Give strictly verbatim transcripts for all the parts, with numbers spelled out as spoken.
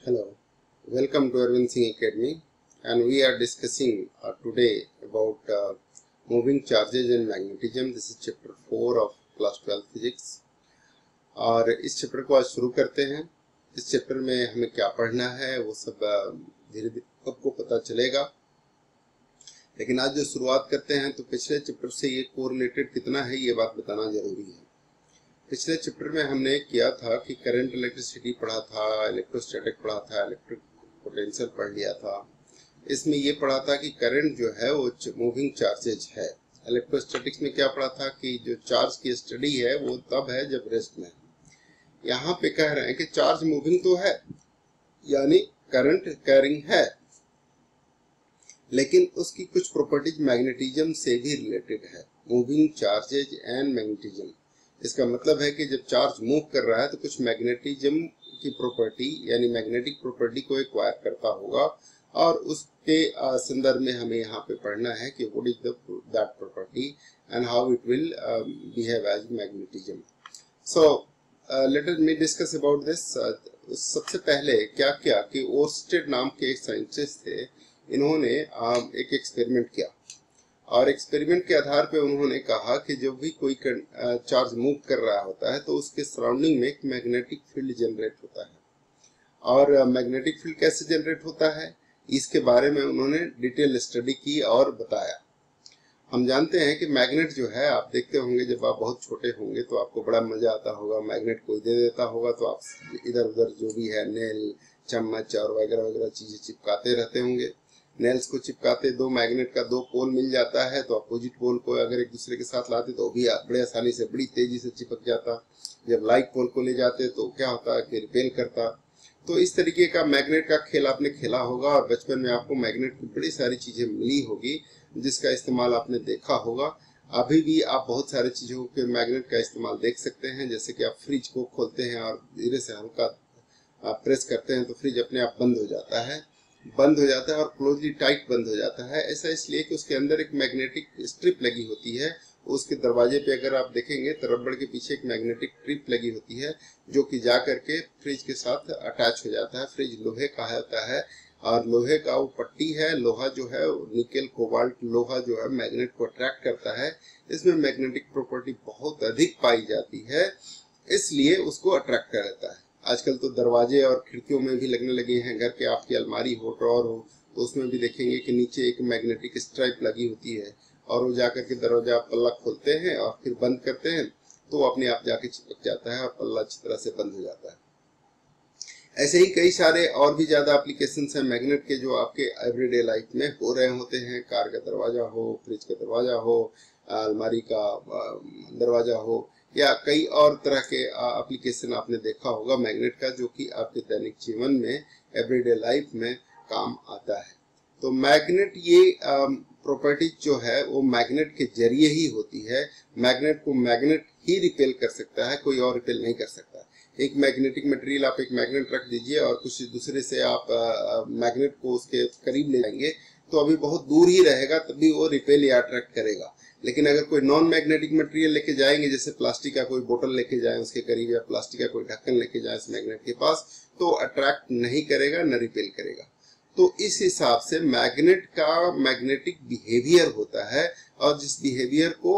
Hello, welcome to Arbind Singh Academy, and we are discussing uh, today about uh, moving charges and magnetism. This is chapter four of class twelve physics. और इस chapter को आज शुरू करते हैं। इस chapter में हमें क्या पढ़ना है वो सब धीरे धीरे आपको पता चलेगा, लेकिन आज जो शुरुआत करते हैं तो पिछले चैप्टर से ये कोरिलेटेड कितना है ये बात बताना जरूरी है। पिछले चैप्टर में हमने किया था कि करंट इलेक्ट्रिसिटी पढ़ा था, इलेक्ट्रोस्टैटिक पढ़ा था, इलेक्ट्रिक पोटेंशियल पढ़ लिया था। इसमें ये पढ़ा था कि करंट जो है वो मूविंग चार्जेज है। इलेक्ट्रोस्टैटिक्स में क्या पढ़ा था कि जो चार्ज की स्टडी है वो तब है जब रेस्ट में है। यहाँ पे कह रहे हैं कि चार्ज मूविंग तो है, यानी करंट कैरिंग है, लेकिन उसकी कुछ प्रॉपर्टीज मैग्नेटिज्म से भी रिलेटेड है। मूविंग चार्जेज एंड मैग्नेटिज्म, इसका मतलब है कि जब चार्ज मूव कर रहा है तो कुछ मैग्नेटिज्म की प्रॉपर्टी यानी मैग्नेटिक प्रॉपर्टी को एक्वायर करता होगा, और उसके संदर्भ में हमें यहाँ पे पढ़ना है कि what is the that property and how it will behave as magnetism. So let us me discuss about this. सबसे पहले क्या किया कि ओर्स्टेड नाम के एक साइंटिस्ट थे, इन्होंने uh, एक एक्सपेरिमेंट किया, और एक्सपेरिमेंट के आधार पे उन्होंने कहा कि जब भी कोई चार्ज मूव कर रहा होता है तो उसके सराउंडिंग में एक मैग्नेटिक फील्ड जनरेट होता है। और मैग्नेटिक फील्ड कैसे जनरेट होता है इसके बारे में उन्होंने डिटेल स्टडी की और बताया। हम जानते हैं कि मैग्नेट जो है, आप देखते होंगे जब आप बहुत छोटे होंगे तो आपको बड़ा मजा आता होगा, मैग्नेट कोई दे देता होगा तो आप इधर उधर जो भी है नेल, चम्मच और वगैरह वगैरह चीजें चिपकाते रहते होंगे। नेल्स को चिपकाते दो मैग्नेट का दो पोल मिल जाता है तो अपोजिट पोल को अगर एक दूसरे के साथ लाते तो भी बड़े आसानी से बड़ी तेजी से चिपक जाता। जब लाइक पोल को ले जाते तो क्या होता कि रिपेल करता। तो इस तरीके का मैग्नेट का खेल आपने खेला होगा, और बचपन में आपको मैग्नेट की बड़ी सारी चीजें मिली होगी जिसका इस्तेमाल आपने देखा होगा। अभी भी आप बहुत सारी चीजों के मैग्नेट का इस्तेमाल देख सकते हैं, जैसे कि आप फ्रिज को खोलते हैं और धीरे से हल्का प्रेस करते हैं तो फ्रिज अपने आप बंद हो जाता है बंद हो जाता है और क्लोजली टाइट बंद हो जाता है। ऐसा इसलिए कि उसके अंदर एक मैग्नेटिक स्ट्रिप लगी होती है। उसके दरवाजे पे अगर आप देखेंगे तो रबड़ के पीछे एक मैग्नेटिक स्ट्रिप लगी होती है जो कि जा करके फ्रिज के साथ अटैच हो जाता है। फ्रिज लोहे का होता है और लोहे का वो पट्टी है, लोहा जो है निकेल कोबाल्ट लोहा जो है मैग्नेट को अट्रैक्ट करता है। इसमें मैग्नेटिक प्रॉपर्टी बहुत अधिक पाई जाती है, इसलिए उसको अट्रैक्ट कर लेता है। आजकल तो दरवाजे और खिड़कियों में भी लगने लगे हैं। घर के आपकी अलमारी हो, ड्रॉर हो, तो उसमें भी देखेंगे कि नीचे एक मैग्नेटिक स्ट्राइप लगी होती है, और वो जाकर के दरवाजा पल्ला खोलते हैं और फिर बंद करते हैं तो वो अपने आप जाके चिपक जाता है और पल्ला अच्छी तरह से बंद हो जाता है। ऐसे ही कई सारे और भी ज्यादा एप्लीकेशंस हैं मैग्नेट के जो आपके एवरीडे लाइफ में हो रहे होते हैं। कार का दरवाजा हो, फ्रिज का दरवाजा हो, अलमारी का दरवाजा हो, या कई और तरह के एप्लीकेशन आपने देखा होगा मैग्नेट का, जो कि आपके दैनिक जीवन में एवरीडे लाइफ में काम आता है। तो मैग्नेट ये प्रॉपर्टी जो है वो मैग्नेट के जरिए ही होती है। मैग्नेट को मैग्नेट ही रिपेल कर सकता है, कोई और रिपेल नहीं कर सकता। एक मैग्नेटिक मटेरियल आप एक मैग्नेट रख दीजिए और कुछ दूसरे से आप मैग्नेट को उसके करीब ले जाएंगे तो अभी बहुत दूर ही रहेगा, तभी वो रिपेल या अट्रैक्ट करेगा। लेकिन अगर कोई नॉन मैग्नेटिक मटेरियल लेके जाएंगे, जैसे प्लास्टिक का कोई बोतल लेके जाए उसके करीब, या प्लास्टिक का कोई ढक्कन लेके जाए इस मैग्नेट के पास, तो अट्रैक्ट नहीं करेगा, न रिपेल करेगा। तो इस हिसाब से मैग्नेट का मैग्नेटिक बिहेवियर होता है, और जिस बिहेवियर को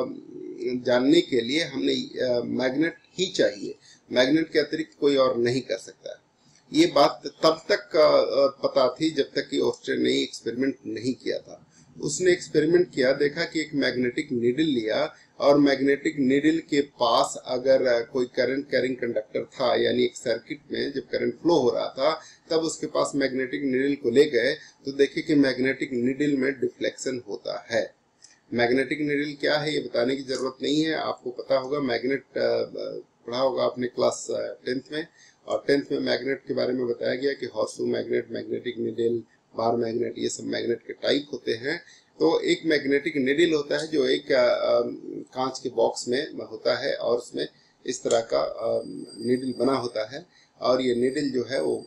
जानने के लिए हमने मैग्नेट ही चाहिए, मैग्नेट के अतिरिक्त कोई और नहीं कर सकता है। ये बात तब तक पता थी जब तक कि ओर्स्टेड ने एक्सपेरिमेंट नहीं किया था। उसने एक्सपेरिमेंट किया, देखा कि एक मैग्नेटिक नीडल लिया, और मैग्नेटिक नीडल के पास अगर कोई करंट कैरिंग कंडक्टर था, यानी एक सर्किट में जब करंट फ्लो हो रहा था तब उसके पास मैग्नेटिक नीडल को ले गए तो देखे कि मैग्नेटिक नीडल में डिफ्लेक्शन होता है। मैग्नेटिक नीडल क्या है ये बताने की जरूरत नहीं है, आपको पता होगा। मैग्नेट पढ़ा होगा आपने क्लास टेंथ में, और टेंथ में मैग्नेट के बारे में बताया गया कि horseshoe magnet, magnetic needle, bar magnet, ये सब मैग्नेट के टाइप होते हैं। तो एक मैग्नेटिक नीडल होता है जो एक कांच के बॉक्स में होता है, और उसमें इस तरह का नीडल बना होता है, और ये नीडल जो है वो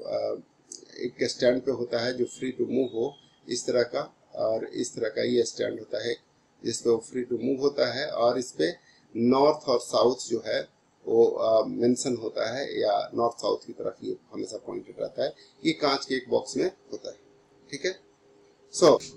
एक स्टैंड पे होता है जो फ्री टू मूव हो, इस तरह का, और इस तरह का ये स्टैंड होता है जिसपे वो फ्री टू मूव होता है, और इस पे नॉर्थ और साउथ जो है वो मेंशन होता है, या नॉर्थ साउथ की तरफ ये हमेशा पॉइंटेड रहता है। ये कांच के एक बॉक्स में होता है, ठीक है। सो so,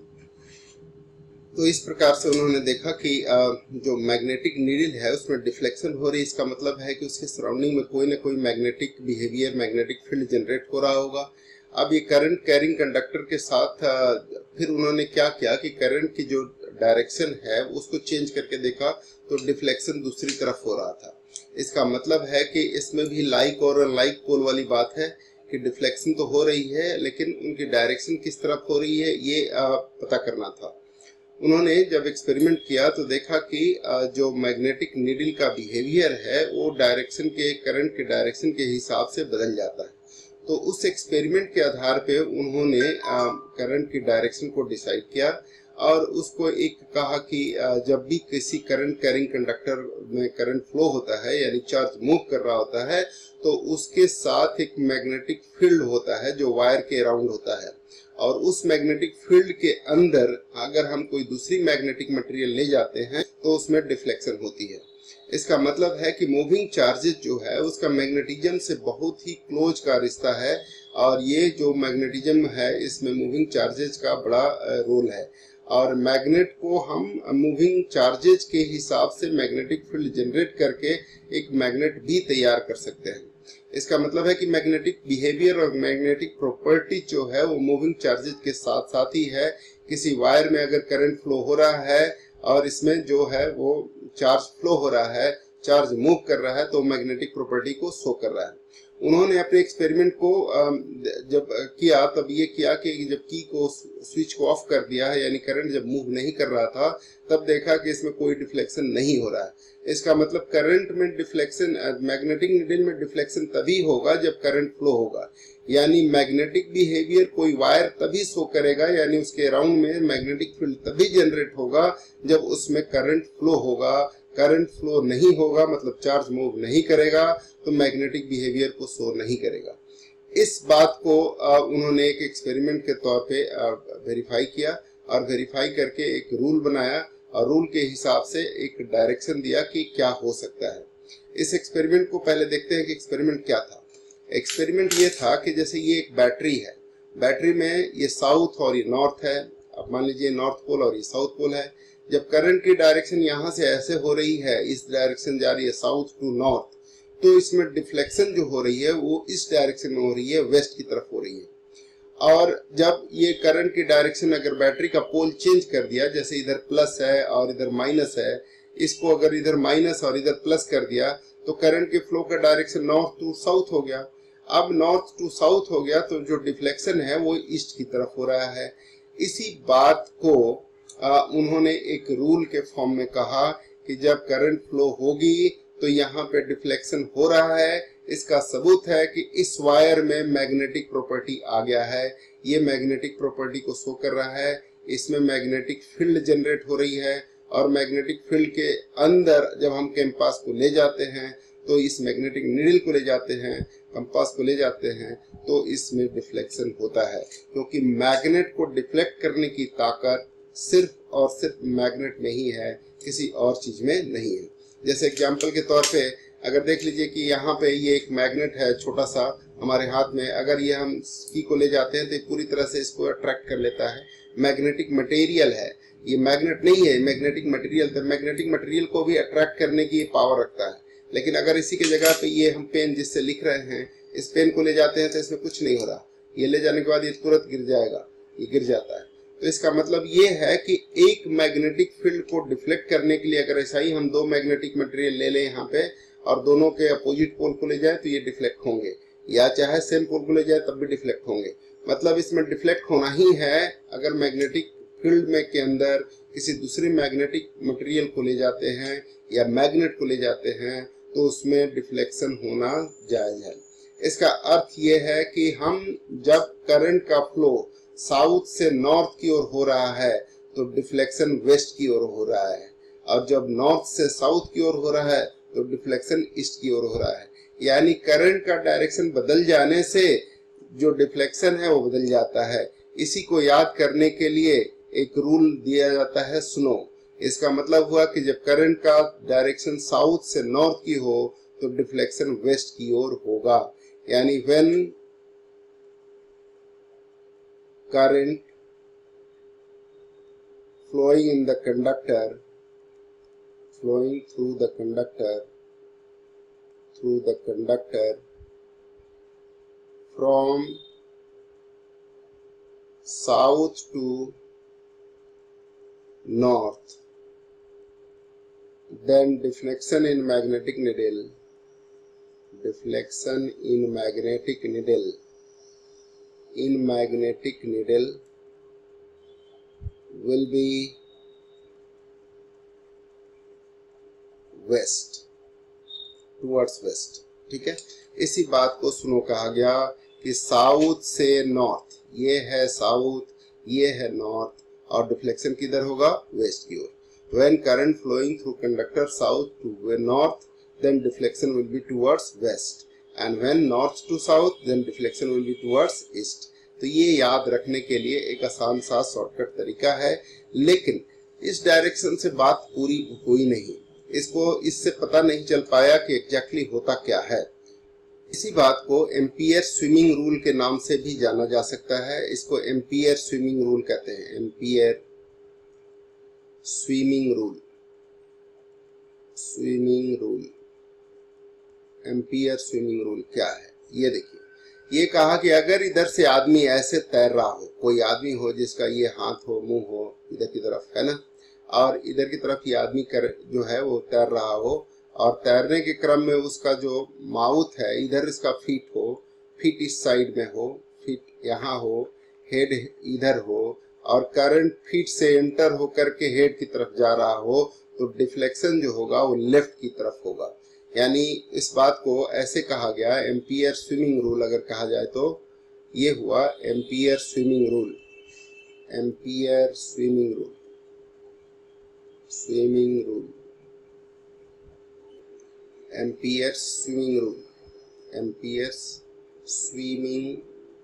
तो इस प्रकार से उन्होंने देखा कि जो मैग्नेटिक नीडल है उसमें डिफ्लेक्शन हो रही है। इसका मतलब है कि उसके सराउंडिंग में कोई ना कोई magnetic behaviour, magnetic field generate हो रहा होगा। अब ये करंट कैरिंग कंडक्टर के साथ फिर उन्होंने क्या किया कि करंट की जो डायरेक्शन है उसको चेंज करके देखा, तो डिफ्लेक्शन दूसरी तरफ हो रहा था। इसका मतलब है कि इसमें भी लाइक और अनलाइक पोल वाली बात है कि डिफ्लेक्शन तो हो रही है, लेकिन उनकी डायरेक्शन किस तरफ हो रही है ये पता करना था। उन्होंने जब एक्सपेरिमेंट किया तो देखा कि जो मैग्नेटिक नीडल का बिहेवियर है वो डायरेक्शन के, करंट के डायरेक्शन के हिसाब से बदल जाता है। तो उस एक्सपेरिमेंट के आधार पे उन्होंने करंट की डायरेक्शन को डिसाइड किया और उसको एक कहा कि जब भी किसी करंट कैरिंग कंडक्टर में करंट फ्लो होता है, यानी चार्ज मूव कर रहा होता है, तो उसके साथ एक मैग्नेटिक फील्ड होता है जो वायर के अराउंड होता है, और उस मैग्नेटिक फील्ड के अंदर अगर हम कोई दूसरी मैग्नेटिक मटेरियल ले जाते हैं तो उसमें डिफ्लेक्शन होती है। इसका मतलब है कि मूविंग चार्जेस जो है उसका मैग्नेटिज्म से बहुत ही क्लोज का रिश्ता है, और ये जो मैग्नेटिज्म है इसमें मूविंग चार्जेस का बड़ा रोल है। और मैग्नेट को हम मूविंग चार्जेस के हिसाब से मैग्नेटिक फील्ड जनरेट करके एक मैग्नेट भी तैयार कर सकते हैं। इसका मतलब है कि मैग्नेटिक बिहेवियर और मैग्नेटिक प्रॉपर्टी जो है वो मूविंग चार्जेस के साथ साथ ही है। किसी वायर में अगर करंट फ्लो हो रहा है और इसमें जो है वो चार्ज फ्लो हो रहा है, चार्ज मूव कर रहा है, तो मैग्नेटिक प्रॉपर्टी को शो कर रहा है। उन्होंने अपने एक्सपेरिमेंट को जब किया तब ये किया कि जब की को स्विच को ऑफ कर दिया है, यानी करंट जब मूव नहीं कर रहा था, तब देखा कि इसमें कोई डिफ्लेक्शन नहीं हो रहा है। इसका मतलब करंट में डिफ्लेक्शन, मैग्नेटिक नीडल में डिफ्लेक्शन तभी होगा जब करंट फ्लो होगा, यानी मैग्नेटिक बिहेवियर कोई वायर तभी शो करेगा, यानी उसके अराउंड में मैग्नेटिक फील्ड तभी जनरेट होगा जब उसमें करंट फ्लो होगा। करंट फ्लो नहीं होगा मतलब चार्ज मूव नहीं करेगा, तो मैग्नेटिक बिहेवियर को शो नहीं करेगा। इस बात को आ, उन्होंने एक एक्सपेरिमेंट के तौर पे वेरीफाई किया और वेरीफाई करके एक रूल बनाया और रूल के हिसाब से एक डायरेक्शन दिया कि क्या हो सकता है। इस एक्सपेरिमेंट को पहले देखते हैं कि एक्सपेरिमेंट क्या था। एक्सपेरिमेंट ये था कि जैसे ये एक बैटरी है, बैटरी में ये साउथ और ये नॉर्थ है। अब मान लीजिए नॉर्थ पोल और ये साउथ पोल है। जब करंट की डायरेक्शन यहाँ से ऐसे हो रही है, इस डायरेक्शन जा रही है साउथ टू नॉर्थ, तो इसमें डिफ्लेक्शन जो हो रही है वो इस डायरेक्शन में हो रही है, वेस्ट की तरफ हो रही है। और जब ये करंट की डायरेक्शन अगर बैटरी का पोल चेंज कर दिया, जैसे इधर प्लस है और इधर माइनस है, इसको अगर इधर माइनस और इधर प्लस कर दिया तो करंट के फ्लो का डायरेक्शन नॉर्थ टू साउथ हो गया। अब नॉर्थ टू साउथ हो गया तो जो डिफ्लेक्शन है वो ईस्ट की तरफ हो रहा है। इसी बात को आ, उन्होंने एक रूल के फॉर्म में कहा कि जब करंट फ्लो होगी तो यहाँ पे डिफ्लेक्शन हो रहा है। इसका सबूत है कि इस वायर में मैग्नेटिक प्रॉपर्टी आ गया है, ये मैग्नेटिक प्रॉपर्टी को शो कर रहा है। इसमें मैग्नेटिक फील्ड जनरेट हो रही है और मैग्नेटिक फील्ड के अंदर जब हम कंपास को ले जाते हैं तो इस मैग्नेटिक नीडल को ले जाते हैं, कंपास को ले जाते हैं, तो इसमें डिफ्लेक्शन होता है, क्योंकि मैग्नेट को डिफ्लेक्ट करने की ताकत सिर्फ और सिर्फ मैग्नेट में ही है, किसी और चीज में नहीं है। जैसे एग्जांपल के तौर पे अगर देख लीजिए कि यहाँ पे ये एक मैग्नेट है छोटा सा हमारे हाथ में, अगर ये हम की को ले जाते हैं तो पूरी तरह से इसको अट्रैक्ट कर लेता है। मैग्नेटिक मटेरियल है, ये मैग्नेट नहीं है, मैग्नेटिक मटेरियल। तो मैग्नेटिक मटेरियल को भी अट्रैक्ट करने की पावर रखता है। लेकिन अगर इसी की जगह पे ये हम पेन जिससे लिख रहे हैं, इस पेन को ले जाते हैं तो इसमें कुछ नहीं हो रहा, ये ले जाने के बाद ये तुरंत गिर जाएगा, ये गिर जाता है। तो इसका मतलब ये है कि एक मैग्नेटिक फील्ड को डिफ्लेक्ट करने के लिए अगर ऐसा ही हम दो मैग्नेटिक मटेरियल ले लें यहाँ पे और दोनों के अपोजिट पोल को ले जाए तो ये डिफ्लेक्ट होंगे, या चाहे सेम पोल को ले जाए तब भी डिफ्लेक्ट होंगे। मतलब इसमें डिफ्लेक्ट होना ही है। अगर मैग्नेटिक फील्ड में के अंदर किसी दूसरी मैग्नेटिक मटेरियल को ले जाते हैं या मैग्नेट को ले जाते हैं तो उसमें डिफ्लेक्शन होना जायज है। इसका अर्थ ये है कि हम जब करंट का फ्लो साउथ से नॉर्थ की ओर हो रहा है तो डिफ्लेक्शन वेस्ट की ओर हो रहा है, और जब नॉर्थ से साउथ की ओर हो रहा है तो डिफ्लेक्शन ईस्ट की ओर हो रहा है। यानी करंट का डायरेक्शन बदल जाने से जो डिफ्लेक्शन है वो बदल जाता है। इसी को याद करने के लिए एक रूल दिया जाता है, सुनो। इसका मतलब हुआ कि जब करंट का डायरेक्शन साउथ से नॉर्थ की हो तो डिफ्लेक्शन वेस्ट की ओर होगा। यानी when current flowing in the conductor flowing through the conductor through the conductor from south to north, then deflection in magnetic needle deflection in magnetic needle in magnetic needle will be west, towards west। ठीक है, इसी बात को सुनो कहा गया कि south से नॉर्थ, ये है साउथ, ये है नॉर्थ, और डिफ्लेक्शन किधर होगा? वेस्ट की ओर। When current flowing through conductor south to north, then deflection will be towards west, and when north to south, then deflection will be towards east। तो ये याद रखने के लिए एक आसान सा शॉर्टकट तरीका है, लेकिन इस डायरेक्शन से बात पूरी हुई नहीं, इसको इससे पता नहीं चल पाया कि एग्जैक्टली होता क्या है। इसी बात को एम्पियर स्विमिंग रूल के नाम से भी जाना जा सकता है। इसको एम्पियर स्विमिंग रूल कहते हैं, ampere swimming rule swimming rule ampere swimming rule क्या है? ये देखिए, ये कहा कि अगर इधर से आदमी ऐसे तैर रहा हो, कोई आदमी हो जिसका ये हाथ हो, मुंह हो इधर की तरफ, है ना, और इधर की तरफ ये आदमी कर जो है वो तैर रहा हो, और तैरने के क्रम में उसका जो माउथ है इधर इसका फीट हो, फीट इस साइड में हो, फीट यहाँ हो, हेड इधर हो, और करंट फीट से एंटर होकर के हेड की तरफ जा रहा हो, तो डिफ्लेक्शन जो होगा वो लेफ्ट की तरफ होगा। यानी इस बात को ऐसे कहा गया, एम्पियर स्विमिंग रूल अगर कहा जाए तो ये हुआ ampere swimming rule ampere swimming rule swimming rule ampere swimming rule ampere swimming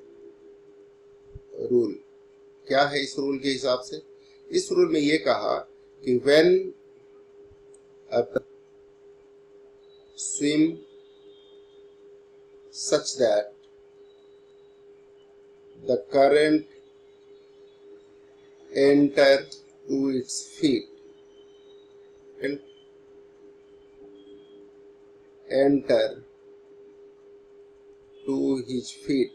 rule क्या है इस रूल के हिसाब से? इस रूल में ये कहा कि when swim such that the current enter to its feet and enter to his feet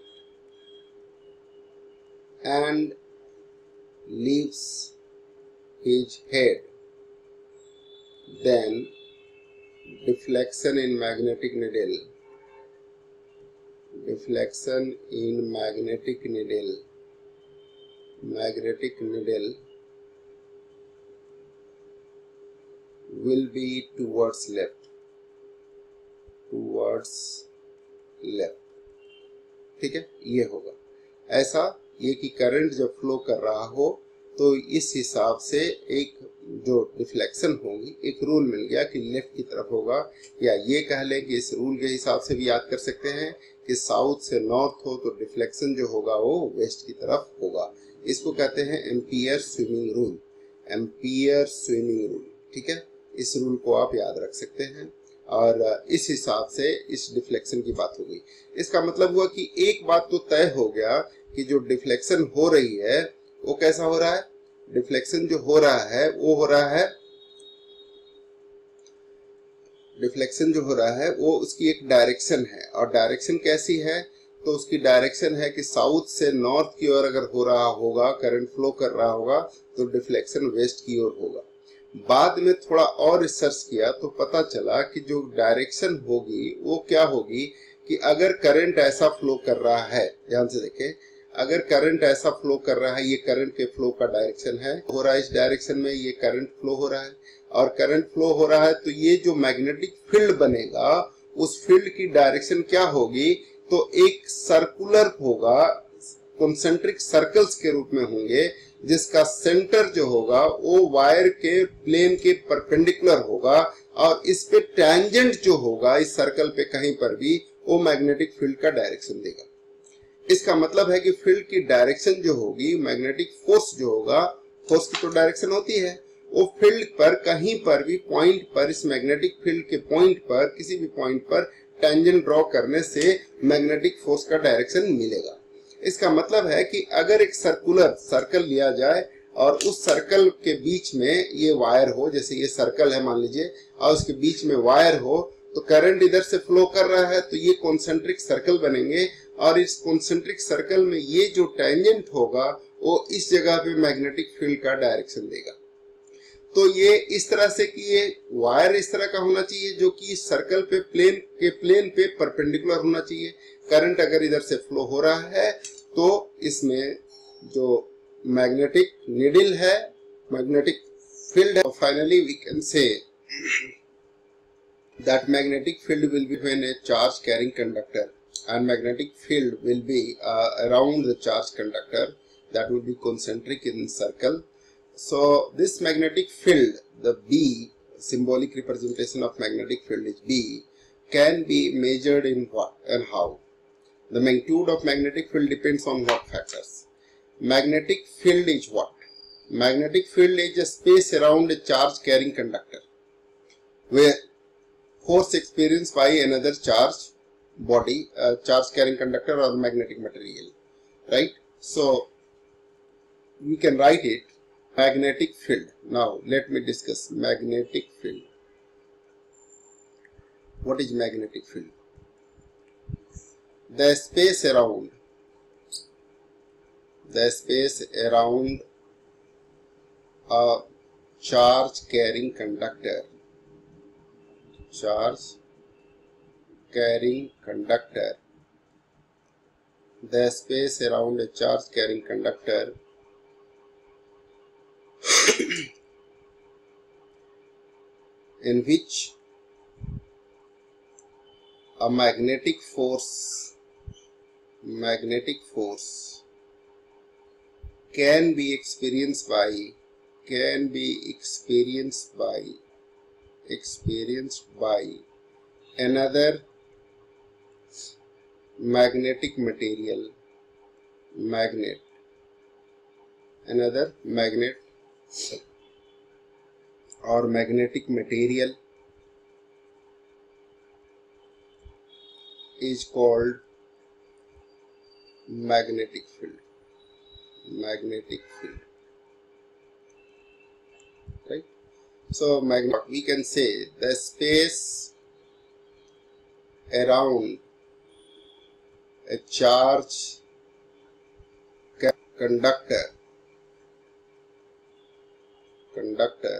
and leaves his head, then deflection in magnetic needle deflection in magnetic needle magnetic needle will be towards left towards left। ठीक है, ये होगा ऐसा, ये कि current जब flow कर रहा हो तो इस हिसाब से एक जो डिफ्लेक्शन होगी, एक रूल मिल गया कि लेफ्ट की तरफ होगा, या ये कह लें कि इस रूल के हिसाब से भी याद कर सकते हैं कि साउथ से नॉर्थ हो तो डिफ्लेक्शन जो होगा वो वेस्ट की तरफ होगा। इसको कहते हैं ampere swimming rule ampere swimming rule. ठीक है, इस रूल को आप याद रख सकते हैं, और इस हिसाब से इस डिफ्लेक्शन की बात हो गई। इसका मतलब हुआ कि एक बात तो तय हो गया कि जो डिफ्लेक्शन हो रही है वो कैसा हो रहा है? डिफ्लेक्शन जो हो रहा है वो हो रहा है डिफ्लेक्शन जो हो रहा है वो उसकी एक डायरेक्शन है, और डायरेक्शन कैसी है? तो उसकी डायरेक्शन है कि साउथ से नॉर्थ की ओर अगर हो रहा होगा, करंट फ्लो कर रहा होगा, तो डिफ्लेक्शन वेस्ट की ओर होगा। बाद में थोड़ा और रिसर्च किया तो पता चला कि जो डायरेक्शन होगी वो क्या होगी कि अगर करंट ऐसा फ्लो कर रहा है, ध्यान से देखें, अगर करंट ऐसा फ्लो कर रहा है, ये करंट के फ्लो का डायरेक्शन है, हो रहा है इस डायरेक्शन में, ये करंट फ्लो हो रहा है, और करंट फ्लो हो रहा है, तो ये जो मैग्नेटिक फील्ड बनेगा उस फील्ड की डायरेक्शन क्या होगी? तो एक सर्कुलर होगा, कॉन्सेंट्रिक सर्कल्स के रूप में होंगे, जिसका सेंटर जो होगा वो वायर के प्लेन के परपेंडिकुलर होगा, और इस पे टैंजेंट जो होगा इस सर्कल पे कहीं पर भी, वो मैग्नेटिक फील्ड का डायरेक्शन देगा। इसका मतलब है कि फील्ड की डायरेक्शन जो होगी, मैग्नेटिक फोर्स जो होगा, फोर्स की तो डायरेक्शन होती है, वो फील्ड पर कहीं पर भी पॉइंट पर, इस मैग्नेटिक फील्ड के पॉइंट पर, किसी भी पॉइंट पर टेंजेंट ड्रॉ करने से मैग्नेटिक फोर्स का डायरेक्शन मिलेगा। इसका मतलब है कि अगर एक सर्कुलर सर्कल लिया जाए और उस सर्कल के बीच में ये वायर हो, जैसे ये सर्कल है मान लीजिए, और उसके बीच में वायर हो, तो करंट इधर से फ्लो कर रहा है, तो ये कॉन्सेंट्रिक सर्कल बनेंगे और इस कॉन्सेंट्रिक सर्कल में ये जो टेंजेंट होगा वो इस जगह पे मैग्नेटिक फील्ड का डायरेक्शन देगा। तो ये इस तरह से कि ये वायर इस तरह का होना चाहिए जो कि इस सर्कल पे प्लेन के प्लेन पे परपेंडिकुलर होना चाहिए। करंट अगर इधर से फ्लो हो रहा है तो इसमें जो मैग्नेटिक नीडल है, मैग्नेटिक फील्ड है, finally we can say that magnetic field will be when a charge carrying conductor, and magnetic field will be uh, around the charge conductor, that will be concentric in circle. So this magnetic field, the B, symbolic representation of magnetic field is B, can be measured in what and how? The magnitude of magnetic field depends on what factors? Magnetic field is what? Magnetic field is a space around a charge carrying conductor where force experienced by another charge body, uh, charge carrying conductor or magnetic material, right? So we can write it magnetic field. Now let me discuss magnetic field. What is magnetic field? The space around, the space around a charge carrying conductor, charge carrying conductor, the space around a charge carrying conductor in which a magnetic force, magnetic force can be experienced by, can be experienced by experienced by another magnetic material, magnet, another magnet or magnetic material is called magnetic field, magnetic field, right? So magnet, we can say the space around a charge conductor, conductor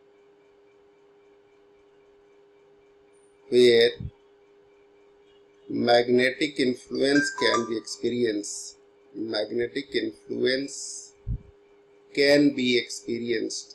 where magnetic influence can be experienced, magnetic influence can be experienced,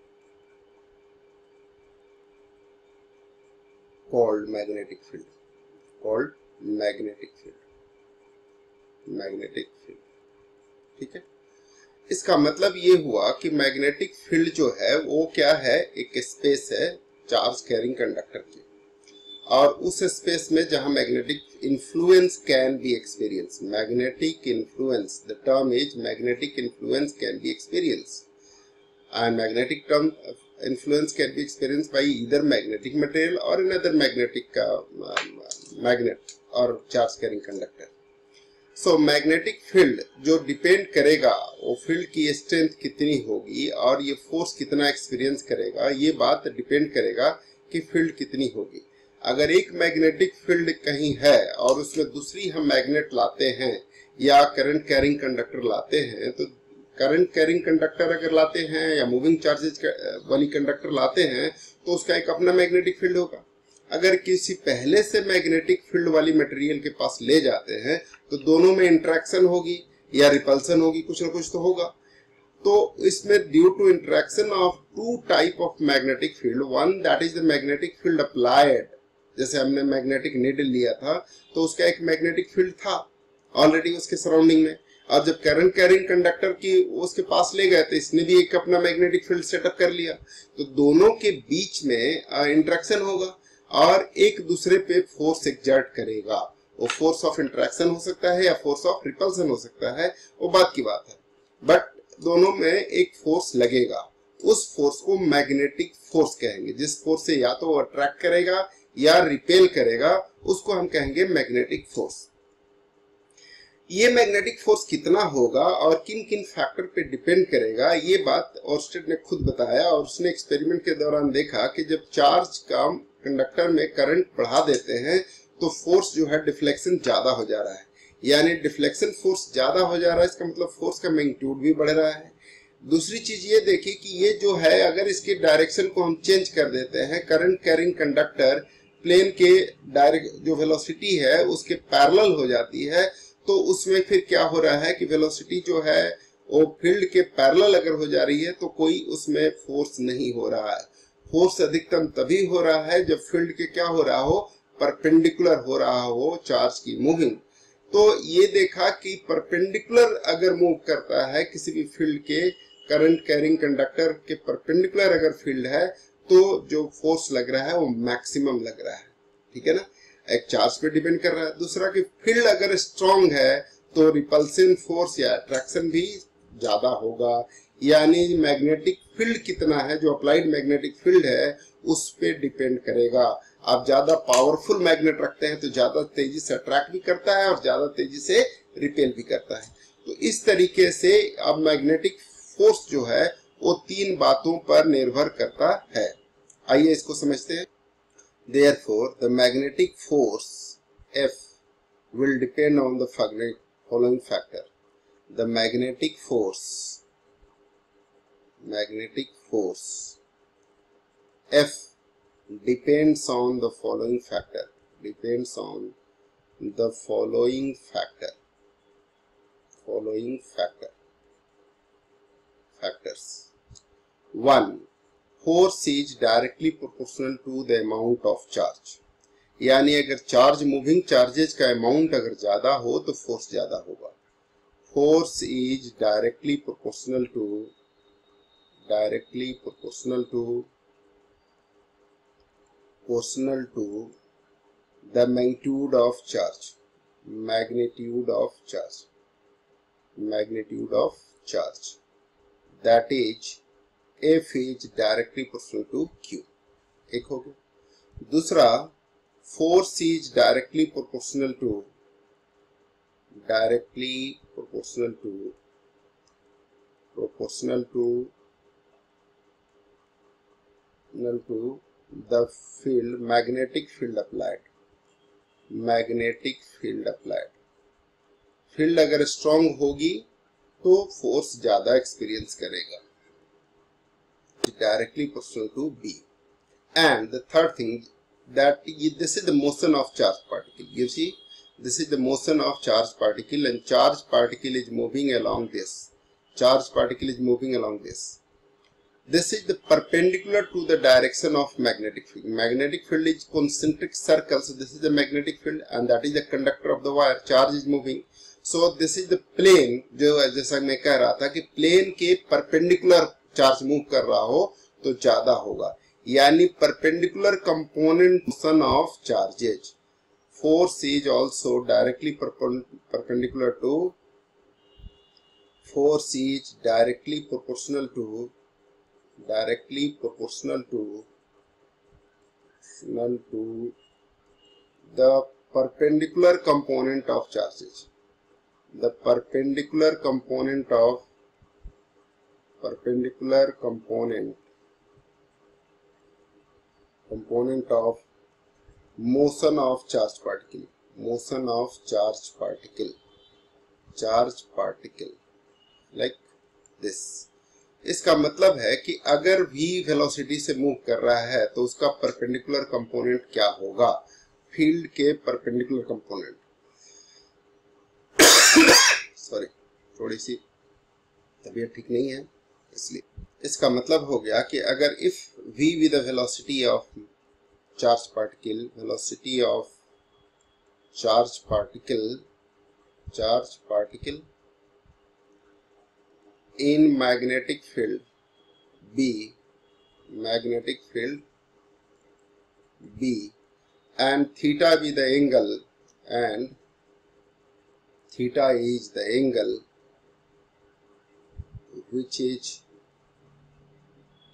called magnetic field, called magnetic field, magnetic field, ठीक है। इसका मतलब ये हुआ कि magnetic field जो है वो क्या है, एक स्पेस है चार्ज कैरिंग कंडक्टर की, और उस स्पेस में जहां magnetic influence can be experience, magnetic influence, the term is magnetic influence can be experience, and magnetic term influence can be experienced by either magnetic material or another magnetic uh, um, magnet or charge carrying conductor. So magnetic field जो depend करेगा वो field की strength कितनी होगी और ये force कितना experience करेगा, ये बात डिपेंड करेगा कि फील्ड कितनी होगी। अगर एक मैग्नेटिक फील्ड कहीं है और उसमें दूसरी हम मैग्नेट लाते हैं या करंट कैरिंग कंडक्टर लाते हैं, तो करंट कैरिंग कंडक्टर अगर लाते हैं या मूविंग चार्जेज वाली कंडक्टर लाते हैं तो उसका एक अपना मैग्नेटिक फील्ड होगा। अगर किसी पहले से मैग्नेटिक फील्ड वाली मटेरियल के पास ले जाते हैं तो दोनों में इंटरेक्शन होगी या रिपल्सन होगी, कुछ ना कुछ तो होगा। तो इसमें due to interaction of two type of magnetic field, one that is the magnetic field applied, जैसे हमने मैग्नेटिक नीडल लिया था तो उसका एक मैग्नेटिक फील्ड था ऑलरेडी उसके सराउंडिंग में, और जब करंट कैरिंग कंडक्टर की उसके पास ले गए तो इसने भी एक अपना मैग्नेटिक फील्ड सेटअप कर लिया। तो दोनों के बीच में इंटरेक्शन होगा और एक दूसरे पे फोर्स एक्सर्ट करेगा। वो फोर्स ऑफ इंटरेक्शन हो सकता है या फोर्स ऑफ रिपल्सन हो सकता है, वो बात की बात है, बट दोनों में एक फोर्स लगेगा। उस फोर्स को मैग्नेटिक फोर्स कहेंगे। जिस फोर्स से या तो वो अट्रैक्ट करेगा या रिपेल करेगा उसको हम कहेंगे मैग्नेटिक फोर्स। ये मैग्नेटिक फोर्स कितना होगा और किन किन फैक्टर पे डिपेंड करेगा, ये बात ऑर्स्टेड ने खुद बताया। और उसने एक्सपेरिमेंट के दौरान देखा कि जब चार्ज का कंडक्टर में करंट बढ़ा देते हैं तो फोर्स जो है डिफ्लेक्शन ज्यादा हो जा रहा है, यानी डिफ्लेक्शन फोर्स ज्यादा हो जा रहा है, इसका मतलब फोर्स का मैग्नीट्यूड भी बढ़ रहा है। दूसरी चीज ये देखिए कि ये जो है अगर इसके डायरेक्शन को हम चेंज कर देते हैं, करंट कैरिंग कंडक्टर प्लेन के डायरेक्ट जो वेलोसिटी है उसके पैरेलल हो जाती है, तो उसमें फिर क्या हो रहा है कि वेलोसिटी जो है वो फील्ड के पैरेलल अगर हो जा रही है तो कोई उसमें फोर्स नहीं हो रहा है। फोर्स अधिकतम तभी हो रहा है जब फील्ड के क्या हो रहा हो, परपेंडिकुलर हो रहा हो चार्ज की मूविंग। तो ये देखा कि परपेंडिकुलर अगर मूव करता है किसी भी फील्ड के, करंट कैरिंग कंडक्टर के परपेंडिकुलर अगर फील्ड है तो जो फोर्स लग रहा है वो मैक्सिमम लग रहा है। ठीक है ना, एक चार्ज पे डिपेंड कर रहा है। दूसरा कि फील्ड अगर स्ट्रॉन्ग है तो रिपल्सन फोर्स या अट्रैक्शन भी ज्यादा होगा, यानी मैग्नेटिक फील्ड कितना है, जो अप्लाइड मैग्नेटिक फील्ड है उस पे डिपेंड करेगा। आप ज्यादा पावरफुल मैग्नेट रखते हैं तो ज्यादा तेजी से अट्रैक्ट भी करता है और ज्यादा तेजी से रिपेल भी करता है। तो इस तरीके से अब मैग्नेटिक फोर्स जो है वो तीन बातों पर निर्भर करता है। आइए इसको समझते हैं। Therefore, the magnetic force F will depend on the following factor. The magnetic force, magnetic force F depends on the following factor. Depends on the following factor. Following factor. Factors. One. Force is directly proportional to the amount of charge. यानी अगर charge moving charges का amount अगर ज्यादा हो तो force ज्यादा होगा। Force is directly proportional to directly proportional to proportional to the magnitude of charge magnitude of charge magnitude of charge that is F is directly proportional to Q। एक हो गया। दूसरा, force is directly proportional to directly proportional to proportional to to the field magnetic field applied magnetic field applied field अगर strong होगी तो force ज्यादा experience करेगा। Directly proportional to B. And the third thing, that this is the motion of charged particle. You see, this is the motion of charged particle, and charged particle is moving along this. Charged particle is moving along this. This is the perpendicular to the direction of magnetic field. Magnetic field is concentric circles. So this is the magnetic field, and that is the conductor of the wire. Charge is moving. So this is the plane. जो जैसा मैं कह रहा था कि plane के perpendicular charge move कर रहा हो तो ज्यादा होगा, यानी perpendicular component motion of charges. Force is also directly perpendicular to force is directly proportional to directly proportional to to the perpendicular component of charges the perpendicular component of perpendicular component component of motion of charged particle motion of charged particle charged particle like this। इसका मतलब है कि अगर v velocity से move कर रहा है तो उसका परपेंडिकुलर कंपोनेंट क्या होगा, फील्ड के परपेंडिकुलर कंपोनेंट। सॉरी, थोड़ी सी तबीयत ठीक नहीं है इसलिए। इसका मतलब हो गया कि अगर if v with the velocity of charged particle velocity of charged particle charged particle in magnetic field B magnetic field B and theta be the angle and theta is the angle which is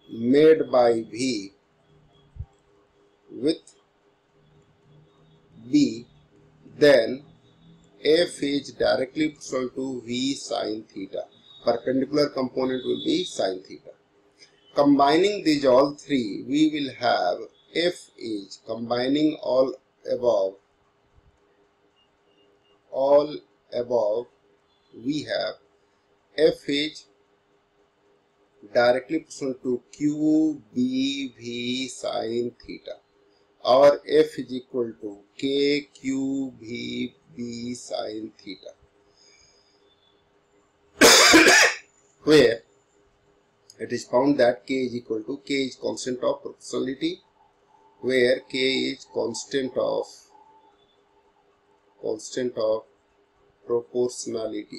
made by V with B, then F is directly proportional to V sin theta. Perpendicular component will be sin theta. Combining these all three, we will have F is, combining all above, all above, we have F is directly proportional to Q B V sin theta, or F is equal to K Q V B sin theta, where it is found that K is equal to, K is constant of proportionality, where K is constant of constant of proportionality,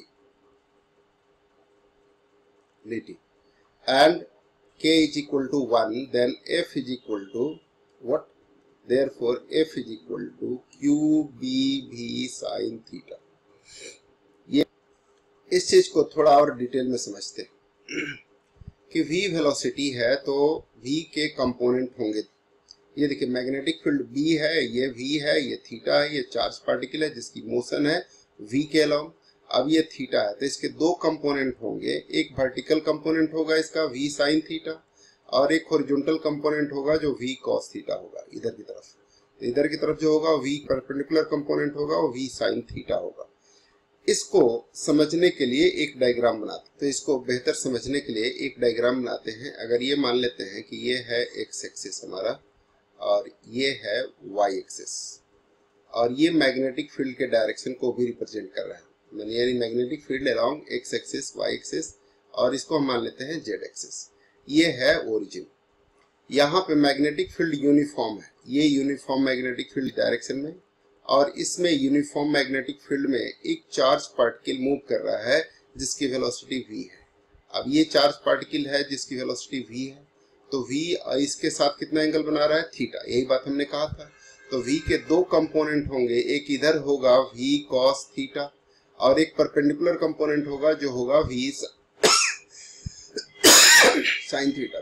and K is equal to one, then F is equal to what? Therefore, F is equal to Q B V sin theta. ये इस चीज को थोड़ा और detail में समझते हैं कि V वेलोसिटी है तो V के कंपोनेंट होंगे। ये देखिए मैग्नेटिक फील्ड B है, ये V है, ये थीटा है, ये चार्ज पार्टिकल है जिसकी मोशन है V के अलोंग। अब ये थीटा है तो इसके दो कंपोनेंट होंगे, एक वर्टिकल कंपोनेंट होगा इसका V sin थीटा, और एक हॉरिजॉन्टल कंपोनेंट होगा जो V cos थीटा होगा इधर की तरफ। तो इधर की तरफ जो होगा V परपेंडिकुलर कंपोनेंट होगा वो V sin थीटा होगा। इसको समझने के लिए एक डायग्राम बनाते हैं। तो इसको बेहतर समझने के लिए एक डायग्राम बनाते हैं। अगर ये मान लेते हैं कि ये है एक्स एक्सिस हमारा और ये है वाई एक्सिस, और ये मैग्नेटिक फील्ड के डायरेक्शन को भी रिप्रेजेंट कर रहा है, मैंने यानी magnetic field along X axis Y axis, और इसको हम मान लेते हैं जेड एक्सिस। ये है ओरिजिन। यहाँ पे मैग्नेटिक फील्ड यूनिफॉर्म है, ये यूनिफॉर्म मैग्नेटिक फील्ड डायरेक्शन में, और इसमें यूनिफॉर्म मैग्नेटिक फील्ड में एक चार्ज पार्टिकल मूव कर रहा है जिसकी वेलोसिटी v है। अब ये चार्ज पार्टिकल है जिसकी वेलोसिटी v है, तो v इसके साथ कितना एंगल बना रहा है? थीटा। यही बात हमने कहा था। तो v के दो कंपोनेंट होंगे, एक इधर होगा v cos थीटा और एक परपेंडिकुलर कंपोनेंट होगा जो होगा v sin थीटा।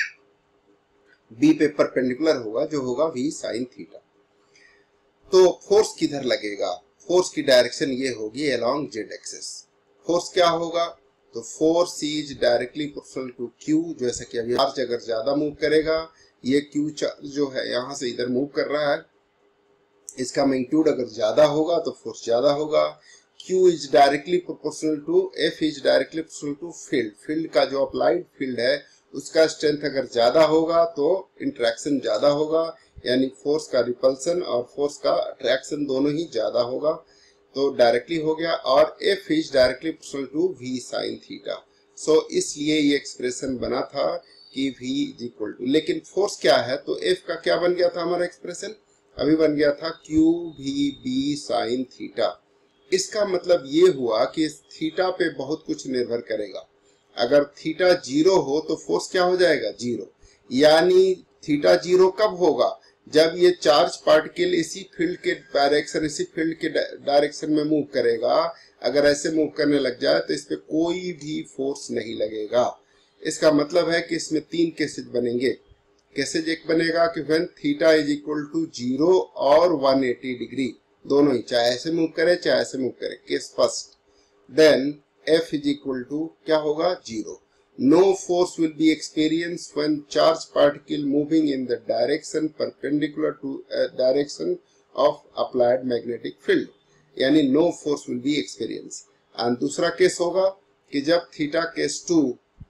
b पे परपेंडिकुलर होगा जो होगा v sin थीटा। तो फोर्स किधर लगेगा? फोर्स की डायरेक्शन ये होगी अलोंग जेड एक्सिस। फोर्स क्या होगा? तो force is directly proportional to Q, जैसा कि अभी चार्ज अगर ज्यादा मूव करेगा, ये क्यू चार्ज जो है यहां से इधर मूव कर रहा है, इसका मैग्नीट्यूड अगर ज्यादा होगा तो फोर्स ज्यादा होगा। Q is directly proportional to, F is directly proportional to field. Field का जो अप्लाइड फील्ड है उसका स्ट्रेंथ अगर ज्यादा होगा तो इंटरेक्शन ज्यादा होगा, यानी फोर्स का रिपल्सन और फोर्स का अट्रैक्शन दोनों ही ज्यादा होगा, तो डायरेक्टली हो गया। और F is directly proportional to V sine theta. So इसलिए ये एक्सप्रेशन बना था कि v इज इक्वल टू, लेकिन फोर्स क्या है? तो f का क्या बन गया था हमारा एक्सप्रेशन? अभी बन गया था Q we B sine theta. इसका मतलब ये हुआ कि इस थीटा पे बहुत कुछ निर्भर करेगा। अगर थीटा जीरो हो तो फोर्स क्या हो जाएगा? जीरो। यानी थीटा जीरो कब होगा? जब ये चार्ज पार्टिकल इसी फील्ड के डायरेक्शन इसी फील्ड के डायरेक्शन में मूव करेगा। अगर ऐसे मूव करने लग जाए तो इस पे कोई भी फोर्स नहीं लगेगा। इसका मतलब है कि इसमें तीन केसेज बनेंगे। केसेज एक बनेगा कि when theta is equal to zero और वन एटी डिग्री, दोनों ही, चाहे ऐसे मूव करे चाहे ऐसे मूव करे। Case first, then F is equal to क्या होगा? Zero. No force will be experienced when charged particle moving in the direction perpendicular to a direction of applied magnetic field, यानी no force will be experienced। और दूसरा case होगा कि जब theta case to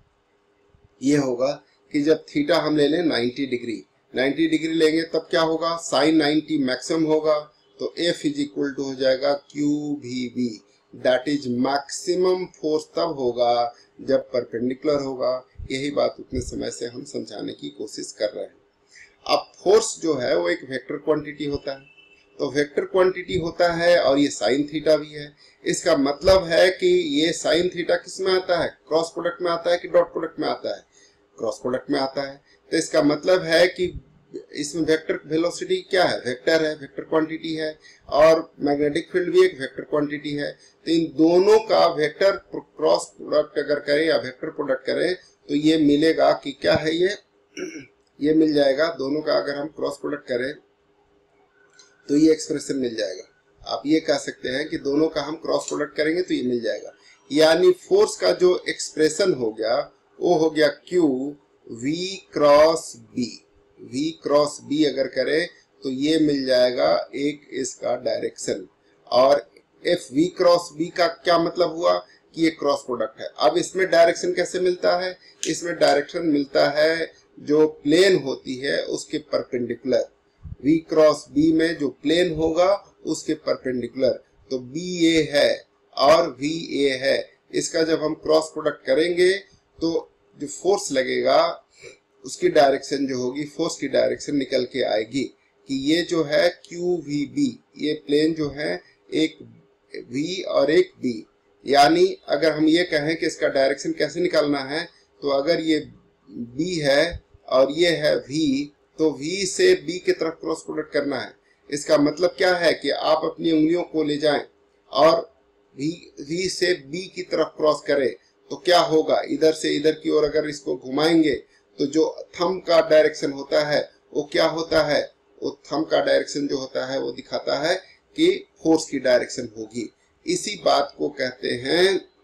ये होगा कि जब थीटा हम ले लें नाइंटी डिग्री, नाइंटी डिग्री लेंगे तब क्या होगा? साइन नाइंटी मैक्सिमम होगा, तो F इज इक्वल टू हो जाएगा Q we B, that is maximum force तब होगा जब परपेंडिकुलर होगा। यही बात उतने समय से हम समझाने की कोशिश कर रहे हैं। अब फोर्स जो है वो एक वेक्टर क्वांटिटी होता है, तो वेक्टर क्वांटिटी होता है और ये साइन थीटा भी है। इसका मतलब है कि ये साइन थीटा किस में आता है? क्रॉस प्रोडक्ट में आता है कि डॉट प्रोडक्ट में आता है? क्रॉस प्रोडक्ट में आता है। तो इसका मतलब है कि इसमें वेक्टर वेलोसिटी क्या है? वेक्टर है, वेक्टर क्वांटिटी है, और मैग्नेटिक फील्ड भी एक वेक्टर क्वांटिटी है। तो इन दोनों का वेक्टर क्रॉस प्रोडक्ट अगर करें या वेक्टर प्रोडक्ट करें तो ये मिलेगा कि क्या है ये ये मिल जाएगा, दोनों का अगर हम क्रॉस प्रोडक्ट करें तो ये एक्सप्रेशन मिल जाएगा। आप ये कह सकते हैं कि दोनों का हम क्रॉस प्रोडक्ट करेंगे तो ये मिल जाएगा, यानी फोर्स का जो एक्सप्रेशन हो गया वो हो गया Q V cross B। V cross B अगर करें तो ये मिल जाएगा एक इसका डायरेक्शन, और F V क्रॉस B का क्या मतलब हुआ कि ये क्रॉस प्रोडक्ट है। अब इसमें डायरेक्शन कैसे मिलता है, इसमें डायरेक्शन मिलता है जो प्लेन होती है उसके परपेंडिकुलर। V क्रॉस B में जो प्लेन होगा उसके परपेंडिकुलर, तो B ये है और V ये है, इसका जब हम क्रॉस प्रोडक्ट करेंगे तो जो फोर्स लगेगा उसकी डायरेक्शन जो होगी, फोर्स की डायरेक्शन निकल के आएगी कि ये जो है Q V B, ये प्लेन जो है एक V और एक B। यानी अगर हम ये कहें कि इसका डायरेक्शन कैसे निकालना है, तो अगर ये B है और ये है V, तो V से B की तरफ क्रॉस प्रोडक्ट करना है। इसका मतलब क्या है कि आप अपनी उंगलियों को ले जाएं और V, V से B की तरफ क्रॉस करें तो क्या होगा, इधर से इधर की ओर अगर इसको घुमाएंगे तो जो थंब का डायरेक्शन होता है वो क्या होता है, वो थंब का डायरेक्शन जो होता है वो दिखाता है कि फोर्स की डायरेक्शन होगी। इसी बात को कहते हैं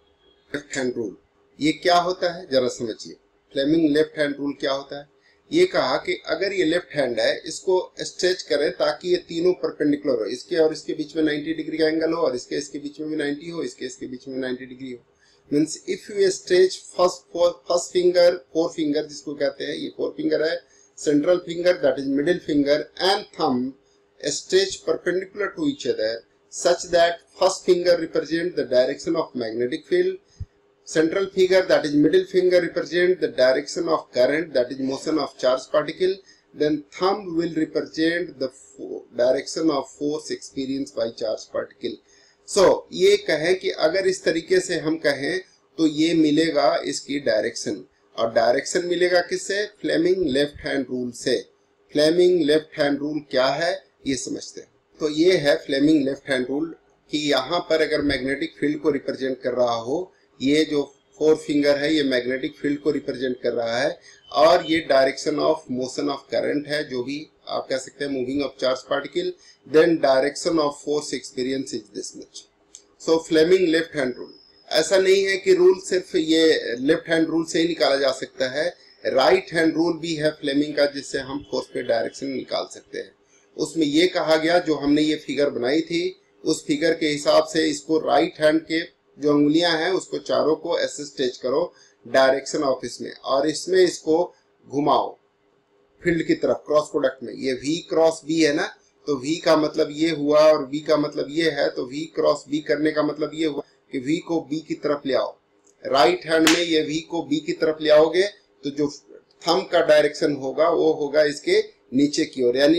लेफ्ट हैंड रूल। ये क्या होता है जरा समझिए, फ्लेमिंग लेफ्ट हैंड रूल क्या होता है। ये कहा कि अगर ये लेफ्ट हैंड है, इसको स्ट्रेच करें ताकि ये तीनों परपेंडिकुलर हो, इसके और इसके बीच में नब्बे डिग्री का एंगल हो, और इसके इसके बीच में भी नब्बे हो, इसके इसके बीच में नब्बे डिग्री हो। Means if you stretch first first finger, forefinger जिसको कहते हैं, ये फोर फिंगर है, central finger that is middle finger and thumb stretch perpendicular to each other such that first finger represent the direction of magnetic field, central finger that is middle finger represent the direction of current that is motion of charged particle, then thumb will represent the direction of force experienced by charged particle. So ये कहें कि अगर इस तरीके से हम कहें तो ये मिलेगा इसकी डायरेक्शन, और डायरेक्शन मिलेगा किससे, फ्लेमिंग लेफ्ट हैंड रूल से। फ्लेमिंग लेफ्ट हैंड रूल क्या है ये समझते हैं। तो ये है फ्लेमिंग लेफ्ट हैंड रूल कि यहाँ पर अगर मैग्नेटिक फील्ड को रिप्रेजेंट कर रहा हो, ये जो फोर फिंगर है ये मैग्नेटिक फील्ड को रिप्रेजेंट कर रहा है, और ये direction of motion of current है, जो भी आप कह सकते हैं moving of charge particle, then direction of force experience is this much. So Fleming left hand rule, ऐसा नहीं है कि रूल सिर्फ ये लेफ्ट हैंड रूल से ही निकाला जा सकता है, राइट हैंड रूल भी है फ्लेमिंग का जिससे हम फोर्स पे डायरेक्शन निकाल सकते हैं। उसमें ये कहा गया, जो हमने ये फिगर बनाई थी उस फिगर के हिसाब से इसको राइट हैंड के जो उंगलियां हैं उसको चारों को ऐसे स्ट्रेच करो डायरेक्शन ऑफ इसमें, और इसमें इसको घुमाओ फील्ड की तरफ क्रॉस प्रोडक्ट में। ये V क्रॉस B है ना, तो V का मतलब ये हुआ और B का मतलब ये है, तो V क्रॉस B करने का मतलब ये हुआ कि V को B की तरफ ले आओ। राइट हैंड में ये V को B की तरफ ले आओगे तो जो थंब का डायरेक्शन होगा वो होगा इसके नीचे की ओर, यानी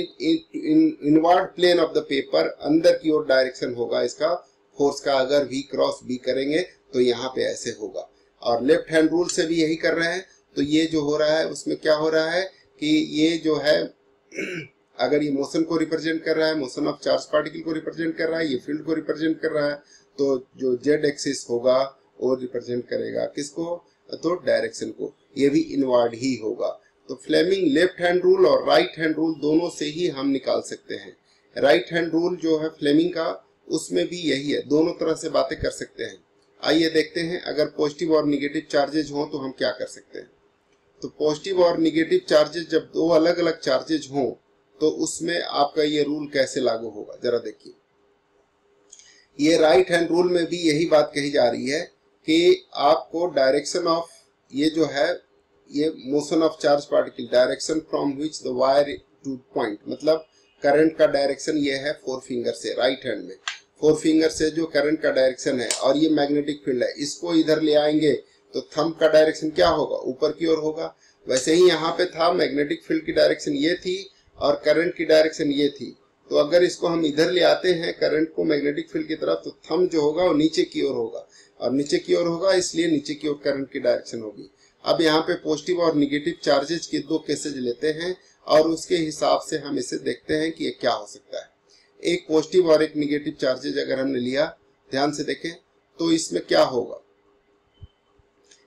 inward plane of the paper, अंदर की ओर डायरेक्शन होगा इसका फोर्स का। अगर V क्रॉस B करेंगे तो यहाँ पे ऐसे होगा, और लेफ्ट हैंड रूल से भी यही कर रहे हैं। तो ये जो हो रहा है उसमें क्या हो रहा है कि ये जो है अगर ये मोशन को रिप्रेजेंट कर रहा है, मोशन ऑफ चार्ज पार्टिकल को रिप्रेजेंट कर रहा है, ये फील्ड को रिप्रेजेंट कर रहा है, तो जो जेड एक्सिस होगा वो रिप्रेजेंट करेगा किसको, तो डायरेक्शन को, ये भी इनवर्ड ही होगा। तो फ्लेमिंग लेफ्ट हैंड रूल और राइट हैंड रूल दोनों से ही हम निकाल सकते हैं। राइट हैंड रूल जो है फ्लेमिंग का, उसमें भी यही है, दोनों तरह से बातें कर सकते हैं। आइए देखते हैं, अगर पॉजिटिव और निगेटिव चार्जेज हों तो हम क्या कर सकते हैं। तो पॉजिटिव और निगेटिव चार्जेज, जब दो अलग अलग चार्जेज हों तो उसमें आपका ये रूल कैसे लागू होगा, जरा देखिए। ये राइट हैंड रूल में भी यही बात कही जा रही है कि आपको डायरेक्शन ऑफ, ये जो है ये motion of charge particle, direction from which the wire to point, मतलब करंट का डायरेक्शन ये है फोर फिंगर से, राइट हैंड में फोर फिंगर से जो करंट का डायरेक्शन है, और ये मैग्नेटिक फील्ड है, इसको इधर ले आएंगे तो थंब का डायरेक्शन क्या होगा, ऊपर की ओर होगा। वैसे ही यहाँ पे था, मैग्नेटिक फील्ड की डायरेक्शन ये थी और करंट की डायरेक्शन ये थी, तो अगर इसको हम इधर ले आते हैं करंट को मैग्नेटिक फील्ड की तरफ, तो थंब जो होगा वो नीचे की ओर होगा, और नीचे की ओर होगा इसलिए नीचे की ओर करंट की डायरेक्शन होगी। अब यहाँ पे पॉजिटिव और निगेटिव चार्जेज के दो केसेज लेते हैं और उसके हिसाब से हम इसे देखते हैं कि ये क्या हो सकता है। एक पॉजिटिव और एक निगेटिव चार्जेज अगर हमने लिया, ध्यान से देखें तो इसमें क्या होगा,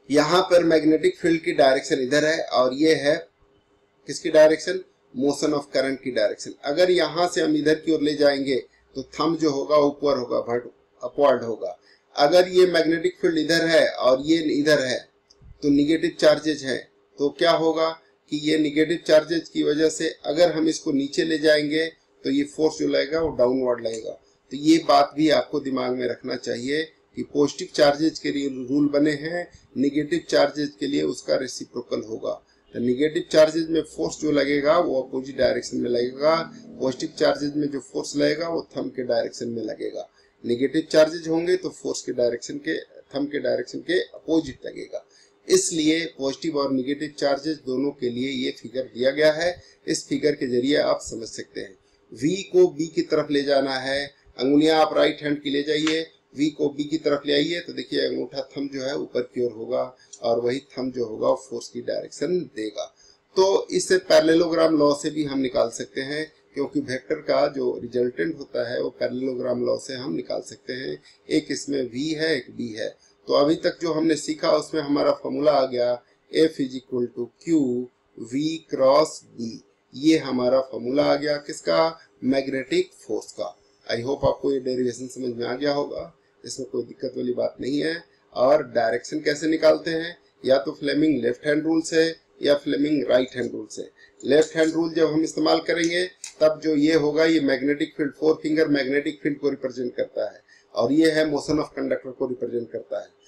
यहाँ पर मैग्नेटिक फील्ड की डायरेक्शन इधर है और ये है किसकी डायरेक्शन, मोशन ऑफ करंट की डायरेक्शन। अगर यहाँ से हम इधर की ओर ले जाएंगे तो थंब जो होगा ऊपर होगा, अपवर्ड होगा। अगर ये मैग्नेटिक फील्ड इधर है और ये इधर है तो निगेटिव चार्जेज है, तो क्या होगा कि ये निगेटिव चार्जेज की वजह से अगर हम इसको नीचे ले जाएंगे तो ये फोर्स जो लगेगा वो डाउनवर्ड लगेगा। तो ये बात भी आपको दिमाग में रखना चाहिए कि पॉजिटिव चार्जेज के लिए रूल बने हैं, निगेटिव चार्जेज के लिए उसका रेसिप्रोकल होगा। तो निगेटिव चार्जेज में फोर्स जो लगेगा वो अपोजिट डायरेक्शन में लगेगा, पॉजिटिव चार्जेज में जो फोर्स लगेगा वो थंब के डायरेक्शन में लगेगा। निगेटिव चार्जेज होंगे तो फोर्स के डायरेक्शन के थंब के डायरेक्शन के अपोजिट लगेगा। इसलिए पॉजिटिव और निगेटिव चार्जेस दोनों के लिए ये फिगर दिया गया है। इस फिगर के जरिए आप समझ सकते हैं। V को B की तरफ ले जाना है, अंगुलियां आप राइट हैंड की ले जाइए, V को B की तरफ ले आइए तो देखिए अंगूठा थंब जो है ऊपर की ओर होगा और वही थंब जो होगा फोर्स की डायरेक्शन देगा। तो इससे पैरेललोग्राम लॉ से भी हम निकाल सकते हैं, क्योंकि वेक्टर का जो रिजल्टेंट होता है वो पैरेललोग्राम लॉ से हम निकाल सकते हैं। एक इसमें V है, एक B है। तो अभी तक जो हमने सीखा उसमें हमारा फॉर्मूला आ गया F is equal to Q V cross B. ये हमारा फॉर्मूला आ गया किसका, मैग्नेटिक फोर्स का। आई होप आपको ये डेरिवेशन समझ में आ गया होगा, इसमें कोई दिक्कत वाली बात नहीं है। और डायरेक्शन कैसे निकालते हैं, या तो फ्लेमिंग लेफ्ट हैंड रूल से या फ्लेमिंग राइट हैंड रूल से। लेफ्ट हैंड रूल जब हम इस्तेमाल करेंगे तब जो ये होगा, ये magnetic field, forefinger magnetic field को रिप्रेजेंट करता है और ये है मोशन ऑफ कंडक्टर को रिप्रेजेंट करता है।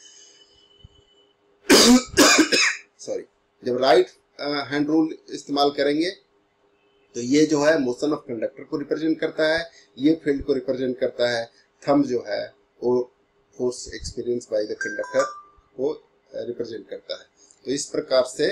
सॉरी, जब राइट हैंड रूल इस्तेमाल करेंगे तो ये जो है मोशन ऑफ कंडक्टर को रिप्रेजेंट करता है, ये फील्ड को रिप्रेजेंट करता है। थंब जो है वो force experience by the conductor को रिप्रेजेंट करता है। तो इस प्रकार से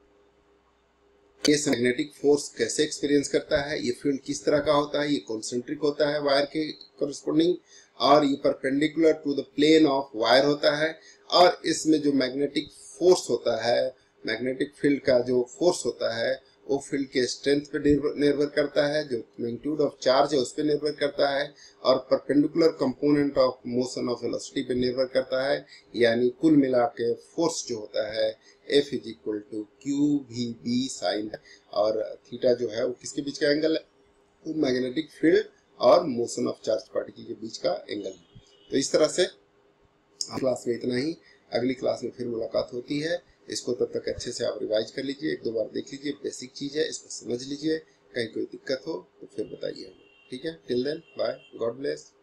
ये मैग्नेटिक फोर्स कैसे एक्सपीरियंस करता है, ये फील्ड किस तरह का होता है, ये कॉन्सेंट्रिक होता है वायर के करस्पॉन्डिंग और ये perpendicular to the plane of wire होता है। और इसमें जो मैग्नेटिक फोर्स होता है, मैग्नेटिक फील्ड का जो फोर्स होता है वो फील्ड के स्ट्रेंथ पे निर्भर करता है, जो मैग्नीट्यूड ऑफ चार्ज है उस पर निर्भर करता है और perpendicular component of motion of velocity पे निर्भर करता है। यानी कुल मिला के फोर्स जो होता है F is equal to Q we B sine, और थीटा जो है वो किसके बीच का एंगल है, वो मैग्नेटिक फील्ड और मोशन ऑफ चार्ज पार्टिकल के बीच का एंगल है। तो इस तरह से क्लास में इतना ही, अगली क्लास में फिर मुलाकात होती है। इसको तब तक अच्छे से आप रिवाइज कर लीजिए, एक दो बार देख लीजिए, बेसिक चीज है, इसको समझ लीजिए। कहीं कोई दिक्कत हो तो फिर बताइए, ठीक है। Till then bye, God bless.